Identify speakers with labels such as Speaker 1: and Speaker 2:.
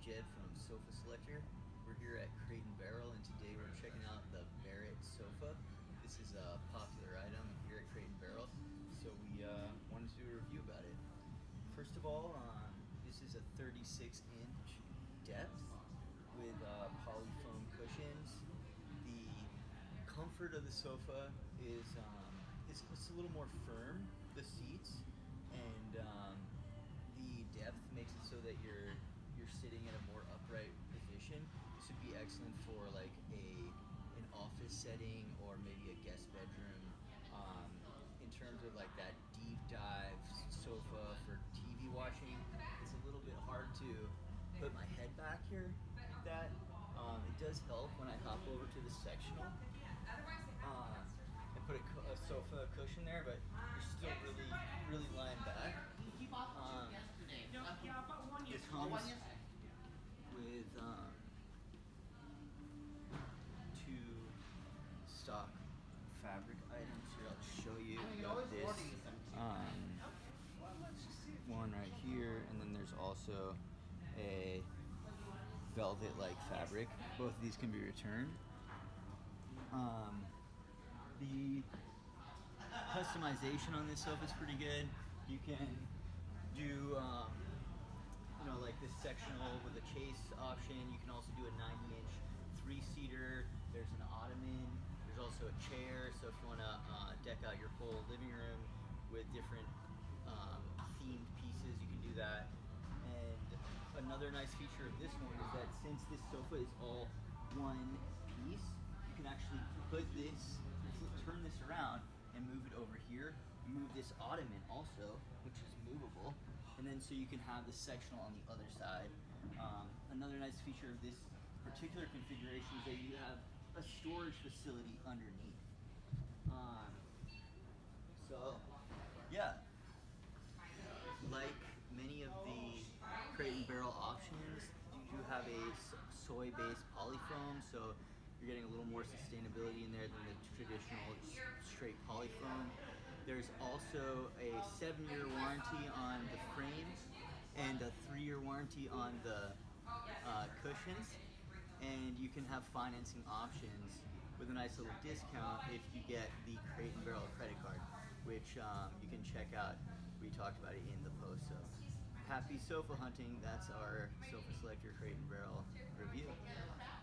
Speaker 1: Jed from Sofa Selector. We're here at Crate and Barrel, and today we're checking out the Barrett sofa. This is a popular item here at Crate and Barrel, so we wanted to do a review about it. First of all, this is a 36-inch depth with polyfoam cushions. The comfort of the sofa is it's a little more firm, the seats, and the depth makes it so that you're sitting in a more upright position. This would be excellent for like an office setting or maybe a guest bedroom. In terms of like that deep dive sofa for TV watching, it's a little bit hard to put my head back here like that. It does help when I hop over to the sectional and put a sofa cushion there, but you're still really lying back. It comes with two stock fabric items here. I'll show you. We got this one right here, and then there's also a velvet-like fabric. Both of these can be returned. The customization on this sofa is pretty good. You can do like this sectional with a chase option. You can also do a 90-inch three-seater. There's an ottoman. There's also a chair, so if you want to deck out your whole living room with different themed pieces, you can do that. And another nice feature of this one is that since this sofa is all one piece, you can actually put this, turn this around and move it over here. Move this ottoman also, which is movable, and then so you can have the sectional on the other side. Another nice feature of this particular configuration is that you have a storage facility underneath. So yeah, like many of the Crate and Barrel options, you do have a soy-based polyfoam, so you're getting a little more sustainability in there than the traditional straight polyfoam. There's also a 7-year warranty on the frame and a 3-year warranty on the cushions, and you can have financing options with a nice little discount if you get the Crate and Barrel credit card, which you can check out. We talked about it in the post. So happy sofa hunting. That's our Sofa Selector Crate and Barrel review.